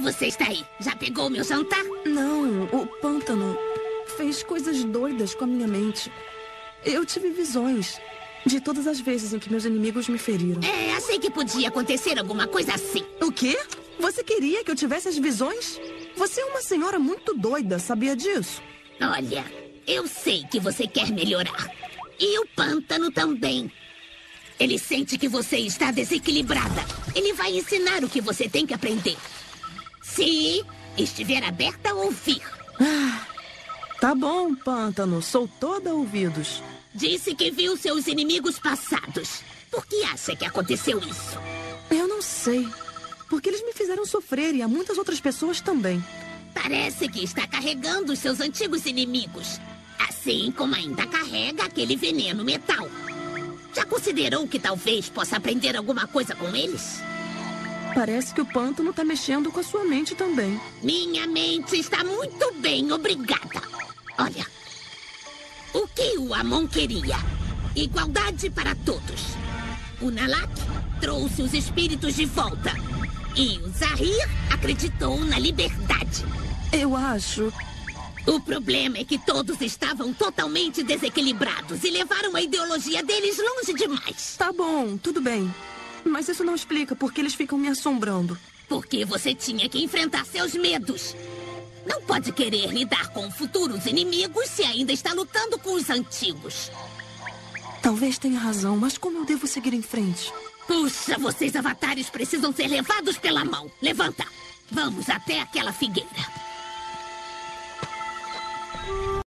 você está aí? Já pegou o meu jantar? Não, o pântano fez coisas doidas com a minha mente. Eu tive visões de todas as vezes em que meus inimigos me feriram. Achei que podia acontecer alguma coisa assim. O quê? Você queria que eu tivesse as visões? Você é uma senhora muito doida, sabia disso? Olha, eu sei que você quer melhorar. E o pântano também. Ele sente que você está desequilibrada. Ele vai ensinar o que você tem que aprender. Se estiver aberta a ouvir. Tá bom, pântano. Sou toda ouvidos. Disse que viu seus inimigos passados. Por que acha que aconteceu isso? Eu não sei. Porque eles me fizeram sofrer e há muitas outras pessoas também. Parece que está carregando os seus antigos inimigos. Assim como ainda carrega aquele veneno metal. Já considerou que talvez possa aprender alguma coisa com eles? Parece que o pântano tá mexendo com a sua mente também. Minha mente está muito bem, obrigada. Olha, o que o Amon queria? Igualdade para todos. O Nalak trouxe os espíritos de volta. E o Zahir acreditou na liberdade. Eu acho... O problema é que todos estavam totalmente desequilibrados e levaram a ideologia deles longe demais. Tá bom, tudo bem. Mas isso não explica por que eles ficam me assombrando. Porque você tinha que enfrentar seus medos. Não pode querer lidar com futuros inimigos se ainda está lutando com os antigos. Talvez tenha razão, mas como eu devo seguir em frente? Puxa, vocês avatares precisam ser levados pela mão. Levanta. Vamos até aquela figueira.